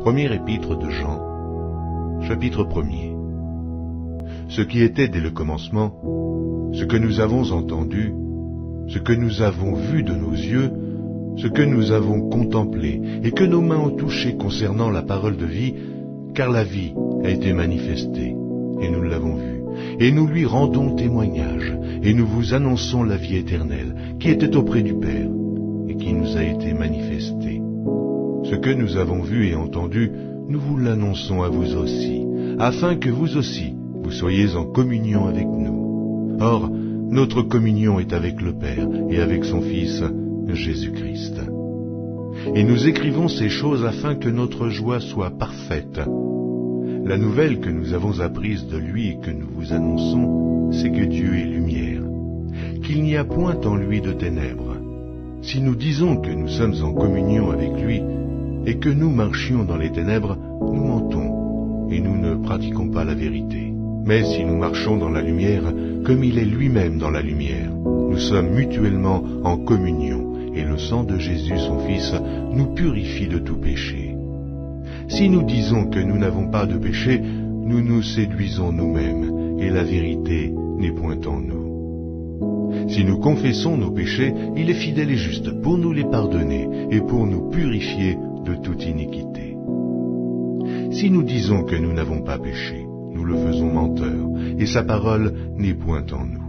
Première épître de Jean, chapitre 1er. Ce qui était dès le commencement, ce que nous avons entendu, ce que nous avons vu de nos yeux, ce que nous avons contemplé et que nos mains ont touché concernant la parole de vie, car la vie a été manifestée, et nous l'avons vue, et nous lui rendons témoignage, et nous vous annonçons la vie éternelle, qui était auprès du Père, et qui nous a été manifestée. Ce que nous avons vu et entendu, nous vous l'annonçons à vous aussi, afin que vous aussi, vous soyez en communion avec nous. Or, notre communion est avec le Père et avec son Fils, Jésus-Christ. Et nous écrivons ces choses afin que notre joie soit parfaite. La nouvelle que nous avons apprise de lui et que nous vous annonçons, c'est que Dieu est lumière, qu'il n'y a point en lui de ténèbres. Si nous disons que nous sommes en communion avec lui et que nous marchions dans les ténèbres, nous mentons et nous ne pratiquons pas la vérité. Mais si nous marchons dans la lumière, comme il est lui-même dans la lumière, nous sommes mutuellement en communion, et le sang de Jésus, son Fils, nous purifie de tout péché. Si nous disons que nous n'avons pas de péché, nous nous séduisons nous-mêmes, et la vérité n'est point en nous. Si nous confessons nos péchés, il est fidèle et juste pour nous les pardonner, et pour nous purifier de toute iniquité. Si nous disons que nous n'avons pas péché, nous le faisons menteur, et sa parole n'est point en nous.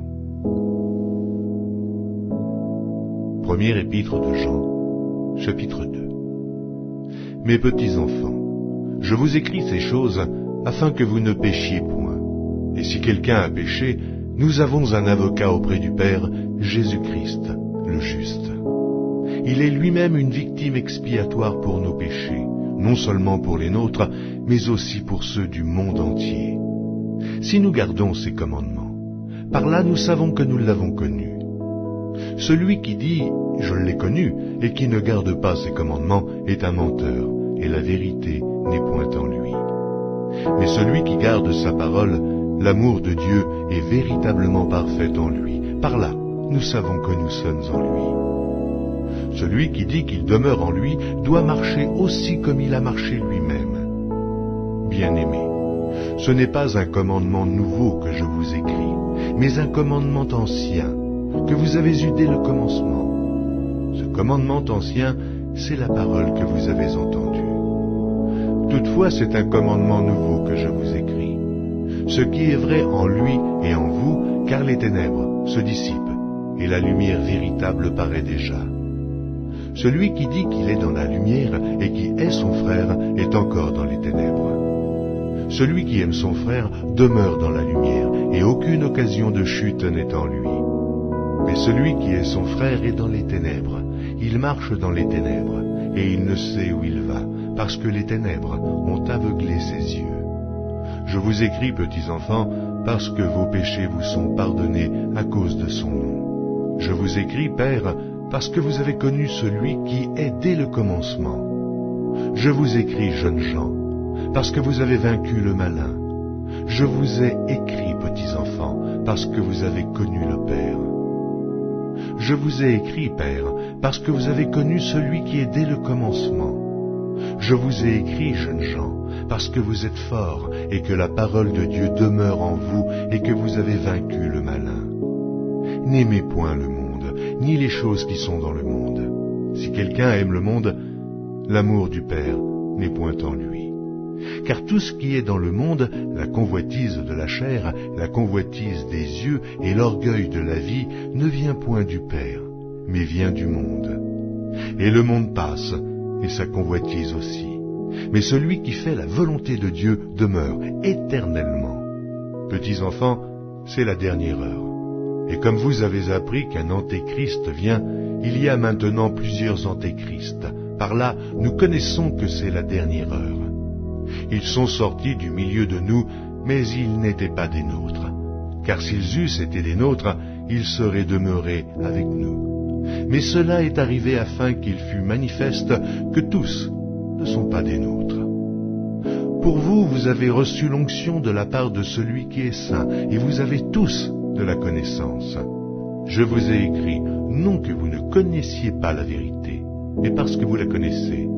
Première épître de Jean, chapitre 2. Mes petits enfants, je vous écris ces choses afin que vous ne péchiez point. Et si quelqu'un a péché, nous avons un avocat auprès du Père, Jésus-Christ, le juste. Il est lui-même une victime expiatoire pour nos péchés, non seulement pour les nôtres, mais aussi pour ceux du monde entier. Si nous gardons ses commandements, par là nous savons que nous l'avons connu. Celui qui dit « je l'ai connu » et qui ne garde pas ses commandements est un menteur, et la vérité n'est point en lui. Mais celui qui garde sa parole, l'amour de Dieu est véritablement parfait en lui. Par là, nous savons que nous sommes en lui. Celui qui dit qu'il demeure en lui doit marcher aussi comme il a marché lui-même. Bien-aimés, ce n'est pas un commandement nouveau que je vous écris, mais un commandement ancien, que vous avez eu dès le commencement. Ce commandement ancien, c'est la parole que vous avez entendue. Toutefois, c'est un commandement nouveau que je vous écris, ce qui est vrai en lui et en vous, car les ténèbres se dissipent, et la lumière véritable paraît déjà. Celui qui dit qu'il est dans la lumière et qui est son frère est encore dans les ténèbres. Celui qui aime son frère demeure dans la lumière, et aucune occasion de chute n'est en lui. Mais celui qui est son frère est dans les ténèbres. Il marche dans les ténèbres, et il ne sait où il va, parce que les ténèbres ont aveuglé ses yeux. Je vous écris, petits enfants, parce que vos péchés vous sont pardonnés à cause de son nom. Je vous écris, Père, parce que vous avez connu celui qui est dès le commencement. Je vous écris, jeunes gens, parce que vous avez vaincu le malin. Je vous ai écrit, petits enfants, parce que vous avez connu le Père. Je vous ai écrit, Père, parce que vous avez connu celui qui est dès le commencement. Je vous ai écrit, jeunes gens, parce que vous êtes forts et que la parole de Dieu demeure en vous et que vous avez vaincu le malin. N'aimez point le monde, ni les choses qui sont dans le monde. Si quelqu'un aime le monde, l'amour du Père n'est point en lui. Car tout ce qui est dans le monde, la convoitise de la chair, la convoitise des yeux et l'orgueil de la vie, ne vient point du Père, mais vient du monde. Et le monde passe, et sa convoitise aussi. Mais celui qui fait la volonté de Dieu demeure éternellement. Petits enfants, c'est la dernière heure. Et comme vous avez appris qu'un antéchrist vient, il y a maintenant plusieurs antéchrists. Par là, nous connaissons que c'est la dernière heure. Ils sont sortis du milieu de nous, mais ils n'étaient pas des nôtres. Car s'ils eussent été des nôtres, ils seraient demeurés avec nous. Mais cela est arrivé afin qu'il fût manifeste que tous ne sont pas des nôtres. Pour vous, vous avez reçu l'onction de la part de celui qui est saint, et vous avez tous de la connaissance. Je vous ai écrit, non que vous ne connaissiez pas la vérité, mais parce que vous la connaissez,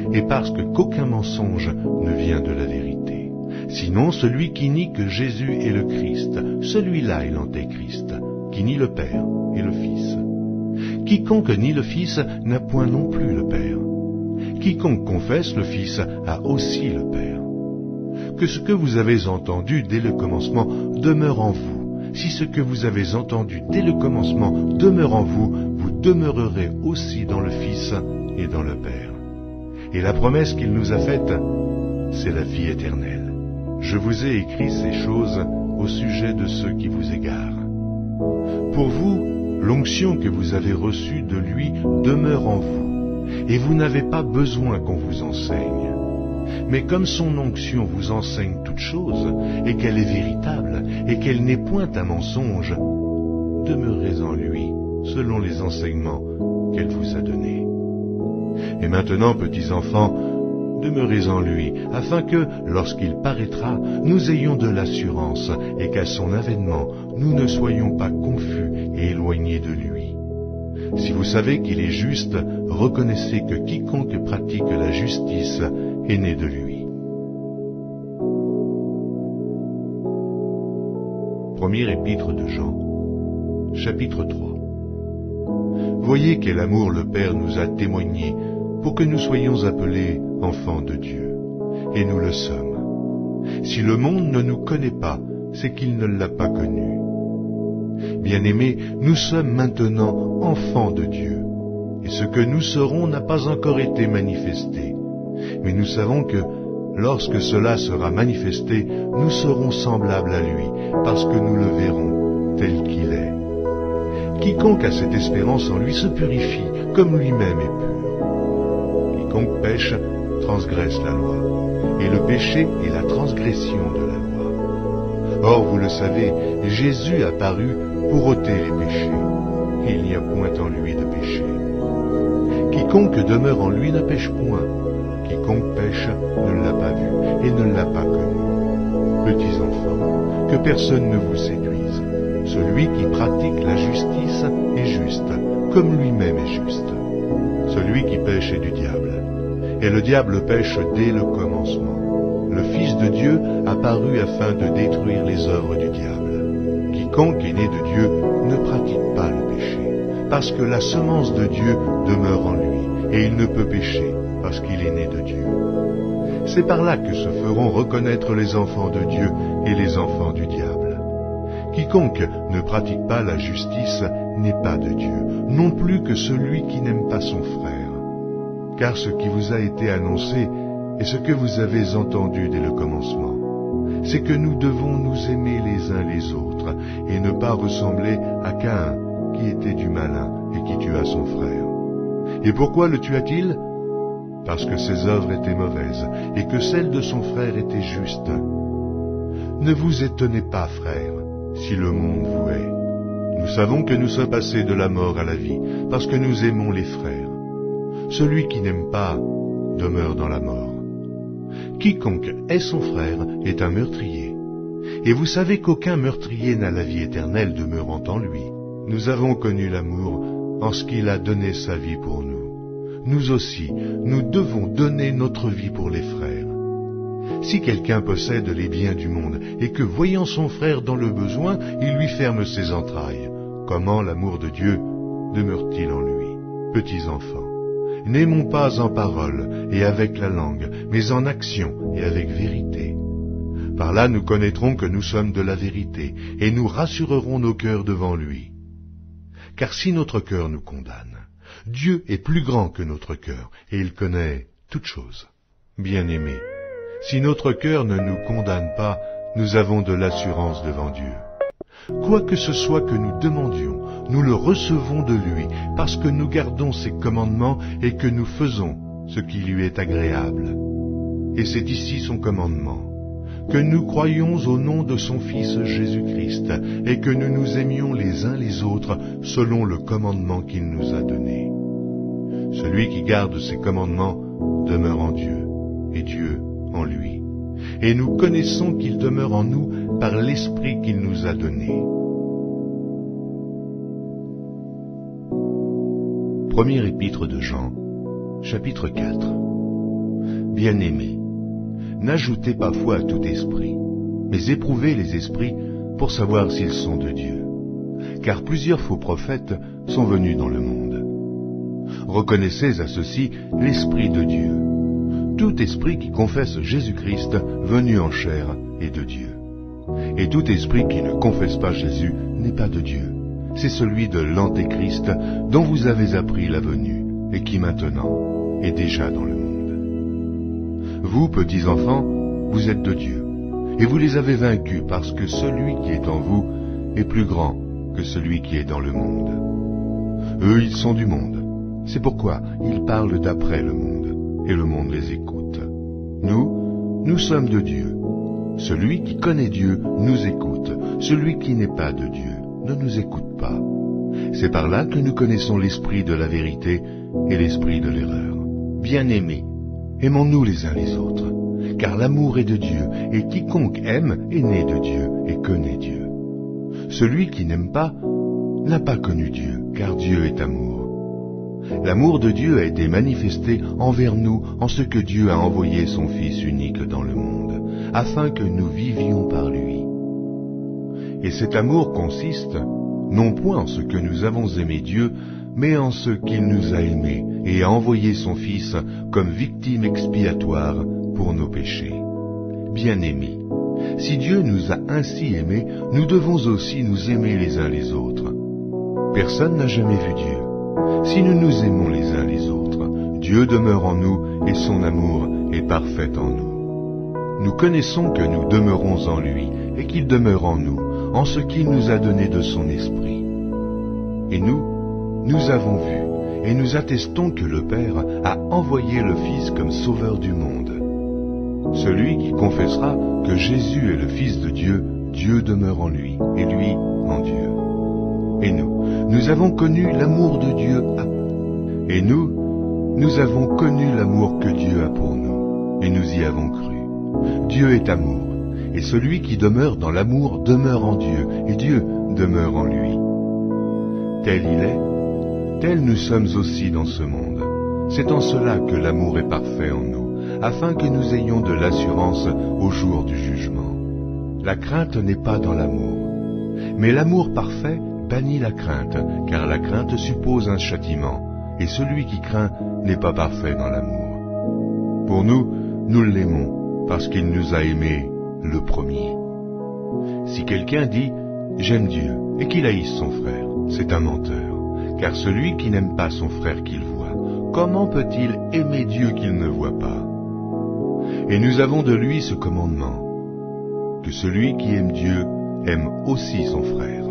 et parce qu'aucun mensonge ne vient de la vérité. Sinon, celui qui nie que Jésus est le Christ, celui-là est l'Antéchrist, qui nie le Père et le Fils. Quiconque nie le Fils n'a point non plus le Père. Quiconque confesse le Fils a aussi le Père. Que ce que vous avez entendu dès le commencement demeure en vous. Si ce que vous avez entendu dès le commencement demeure en vous, vous demeurerez aussi dans le Fils et dans le Père. Et la promesse qu'il nous a faite, c'est la vie éternelle. Je vous ai écrit ces choses au sujet de ceux qui vous égarent. Pour vous, l'onction que vous avez reçue de lui demeure en vous, et vous n'avez pas besoin qu'on vous enseigne. Mais comme son onction vous enseigne toutes choses, et qu'elle est véritable, et qu'elle n'est point un mensonge, demeurez en lui, selon les enseignements qu'elle vous a donnés. Et maintenant, petits enfants, demeurez en lui, afin que, lorsqu'il paraîtra, nous ayons de l'assurance, et qu'à son avènement, nous ne soyons pas confus et éloignés de lui. Si vous savez qu'il est juste, reconnaissez que quiconque pratique la justice est né de lui. Premier épître de Jean, chapitre 3. Voyez quel amour le Père nous a témoigné pour que nous soyons appelés enfants de Dieu. Et nous le sommes. Si le monde ne nous connaît pas, c'est qu'il ne l'a pas connu. Bien-aimés, nous sommes maintenant enfants de Dieu, et ce que nous serons n'a pas encore été manifesté. Mais nous savons que, lorsque cela sera manifesté, nous serons semblables à lui, parce que nous le verrons tel qu'il est. Quiconque a cette espérance en lui se purifie, comme lui-même est pur. Quiconque pêche transgresse la loi, et le péché est la transgression de la loi. Or, vous le savez, Jésus a paru pour ôter les péchés, et il n'y a point en lui de péché. Quiconque demeure en lui ne pêche point. Quiconque pêche ne l'a pas vu et ne l'a pas connu. Petits enfants, que personne ne vous séduise. Celui qui pratique la justice est juste, comme lui-même est juste. Celui qui pêche est du diable, et le diable pêche dès le commencement. Le Fils de Dieu a paru afin de détruire les œuvres du diable. Quiconque est né de Dieu ne pratique pas le péché, parce que la semence de Dieu demeure en lui, et il ne peut pécher, parce qu'il est né de Dieu. C'est par là que se feront reconnaître les enfants de Dieu et les enfants du diable. Quiconque ne pratique pas la justice n'est pas de Dieu, non plus que celui qui n'aime pas son frère. Car ce qui vous a été annoncé et ce que vous avez entendu dès le commencement, c'est que nous devons nous aimer les uns les autres et ne pas ressembler à Caïn qui était du malin et qui tua son frère. Et pourquoi le tua-t-il ? Parce que ses œuvres étaient mauvaises et que celles de son frère étaient justes. Ne vous étonnez pas, frères, si le monde vous hait. Nous savons que nous sommes passés de la mort à la vie, parce que nous aimons les frères. Celui qui n'aime pas demeure dans la mort. Quiconque hait son frère est un meurtrier. Et vous savez qu'aucun meurtrier n'a la vie éternelle demeurant en lui. Nous avons connu l'amour en ce qu'il a donné sa vie pour nous. Nous aussi, nous devons donner notre vie pour les frères. Si quelqu'un possède les biens du monde et que, voyant son frère dans le besoin, il lui ferme ses entrailles, comment l'amour de Dieu demeure-t-il en lui? Petits enfants, n'aimons pas en parole et avec la langue, mais en action et avec vérité. Par là nous connaîtrons que nous sommes de la vérité, et nous rassurerons nos cœurs devant lui. Car si notre cœur nous condamne, Dieu est plus grand que notre cœur, et il connaît toutes choses. Bien-aimés, si notre cœur ne nous condamne pas, nous avons de l'assurance devant Dieu. Quoi que ce soit que nous demandions, nous le recevons de lui, parce que nous gardons ses commandements et que nous faisons ce qui lui est agréable. Et c'est ici son commandement, que nous croyions au nom de son Fils Jésus-Christ, et que nous nous aimions les uns les autres selon le commandement qu'il nous a donné. Celui qui garde ses commandements demeure en Dieu, et Dieu en lui. Et nous connaissons qu'il demeure en nous par l'Esprit qu'il nous a donné. Premier épître de Jean, chapitre 4. Bien-aimés, n'ajoutez pas foi à tout esprit, mais éprouvez les esprits pour savoir s'ils sont de Dieu. Car plusieurs faux prophètes sont venus dans le monde. Reconnaissez à ceci l'Esprit de Dieu. Tout esprit qui confesse Jésus-Christ venu en chair est de Dieu. Et tout esprit qui ne confesse pas Jésus n'est pas de Dieu. C'est celui de l'Antéchrist dont vous avez appris la venue et qui maintenant est déjà dans le monde. Vous, petits enfants, vous êtes de Dieu, et vous les avez vaincus parce que celui qui est en vous est plus grand que celui qui est dans le monde. Eux, ils sont du monde. C'est pourquoi ils parlent d'après le monde, et le monde les écoute. Nous sommes de Dieu. Celui qui connaît Dieu nous écoute. Celui qui n'est pas de Dieu ne nous écoute pas. C'est par là que nous connaissons l'esprit de la vérité et l'esprit de l'erreur. Bien-aimés, aimons-nous les uns les autres, car l'amour est de Dieu, et quiconque aime est né de Dieu et connaît Dieu. Celui qui n'aime pas n'a pas connu Dieu, car Dieu est amour. L'amour de Dieu a été manifesté envers nous en ce que Dieu a envoyé son Fils unique dans le monde, afin que nous vivions par lui. Et cet amour consiste, non point en ce que nous avons aimé Dieu, mais en ce qu'il nous a aimés et a envoyé son Fils comme victime expiatoire pour nos péchés. Bien-aimés, si Dieu nous a ainsi aimés, nous devons aussi nous aimer les uns les autres. Personne n'a jamais vu Dieu. Si nous nous aimons les uns les autres, Dieu demeure en nous et son amour est parfait en nous. Nous connaissons que nous demeurons en lui et qu'il demeure en nous, en ce qu'il nous a donné de son esprit. Et nous avons vu et nous attestons que le Père a envoyé le Fils comme sauveur du monde. Celui qui confessera que Jésus est le Fils de Dieu, Dieu demeure en lui et lui en Dieu. Et nous avons connu l'amour de Dieu et nous avons connu l'amour que Dieu a pour nous, et nous y avons cru. Dieu est amour, et celui qui demeure dans l'amour demeure en Dieu, et Dieu demeure en lui. Tel il est, tel nous sommes aussi dans ce monde. C'est en cela que l'amour est parfait en nous, afin que nous ayons de l'assurance au jour du jugement. La crainte n'est pas dans l'amour, mais l'amour parfait bannit la crainte, car la crainte suppose un châtiment, et celui qui craint n'est pas parfait dans l'amour. Pour nous l'aimons, parce qu'il nous a aimés le premier. Si quelqu'un dit « J'aime Dieu » et qu'il haïsse son frère, c'est un menteur, car celui qui n'aime pas son frère qu'il voit, comment peut-il aimer Dieu qu'il ne voit pas? Et nous avons de lui ce commandement, que celui qui aime Dieu aime aussi son frère.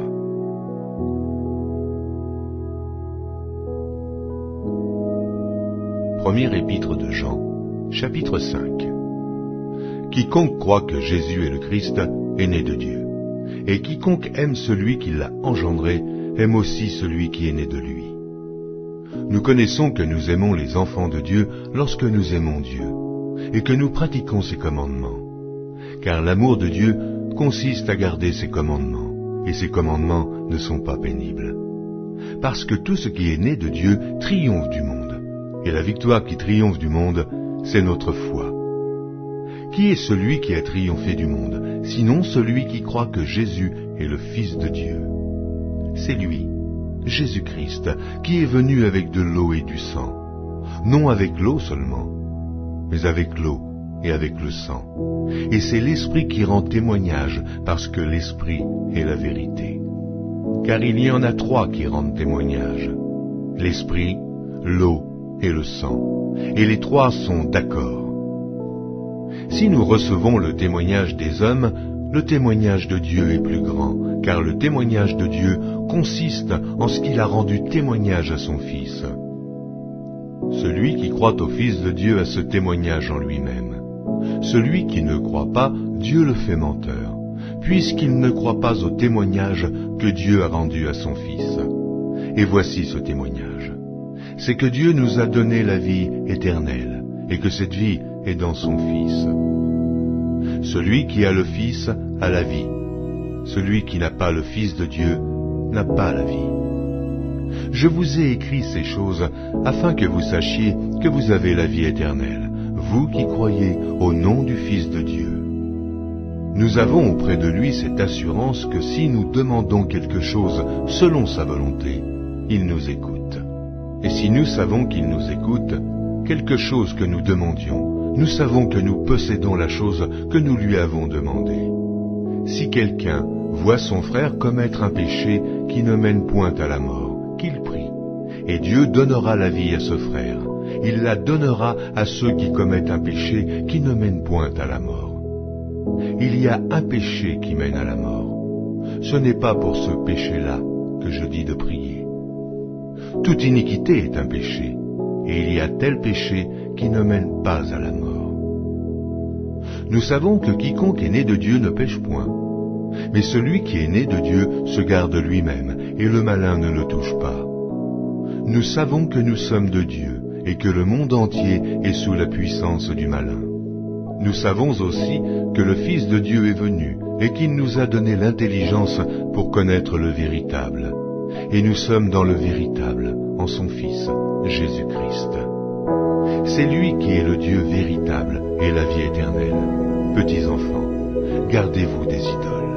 Premier épître de Jean, chapitre 5. Quiconque croit que Jésus est le Christ est né de Dieu, et quiconque aime celui qui l'a engendré aime aussi celui qui est né de lui. Nous connaissons que nous aimons les enfants de Dieu lorsque nous aimons Dieu, et que nous pratiquons ses commandements. Car l'amour de Dieu consiste à garder ses commandements, et ses commandements ne sont pas pénibles. Parce que tout ce qui est né de Dieu triomphe du monde. Et la victoire qui triomphe du monde, c'est notre foi. Qui est celui qui a triomphé du monde, sinon celui qui croit que Jésus est le Fils de Dieu? C'est lui, Jésus-Christ, qui est venu avec de l'eau et du sang. Non avec l'eau seulement, mais avec l'eau et avec le sang. Et c'est l'Esprit qui rend témoignage, parce que l'Esprit est la vérité. Car il y en a trois qui rendent témoignage: l'Esprit, l'eau et le sang, et les trois sont d'accord. Si nous recevons le témoignage des hommes, le témoignage de Dieu est plus grand, car le témoignage de Dieu consiste en ce qu'il a rendu témoignage à son Fils. Celui qui croit au Fils de Dieu a ce témoignage en lui-même. Celui qui ne croit pas, Dieu le fait menteur, puisqu'il ne croit pas au témoignage que Dieu a rendu à son Fils. Et voici ce témoignage: c'est que Dieu nous a donné la vie éternelle, et que cette vie est dans son Fils. Celui qui a le Fils a la vie. Celui qui n'a pas le Fils de Dieu n'a pas la vie. Je vous ai écrit ces choses afin que vous sachiez que vous avez la vie éternelle, vous qui croyez au nom du Fils de Dieu. Nous avons auprès de lui cette assurance que si nous demandons quelque chose selon sa volonté, il nous écoute. Et si nous savons qu'il nous écoute, quelque chose que nous demandions, nous savons que nous possédons la chose que nous lui avons demandée. Si quelqu'un voit son frère commettre un péché qui ne mène point à la mort, qu'il prie, et Dieu donnera la vie à ce frère. Il la donnera à ceux qui commettent un péché qui ne mène point à la mort. Il y a un péché qui mène à la mort. Ce n'est pas pour ce péché-là que je dis de prier. Toute iniquité est un péché, et il y a tel péché qui ne mène pas à la mort. Nous savons que quiconque est né de Dieu ne pêche point, mais celui qui est né de Dieu se garde lui-même, et le malin ne le touche pas. Nous savons que nous sommes de Dieu, et que le monde entier est sous la puissance du malin. Nous savons aussi que le Fils de Dieu est venu, et qu'il nous a donné l'intelligence pour connaître le véritable. Et nous sommes dans le véritable, en son Fils, Jésus-Christ. C'est lui qui est le Dieu véritable et la vie éternelle. Petits enfants, gardez-vous des idoles.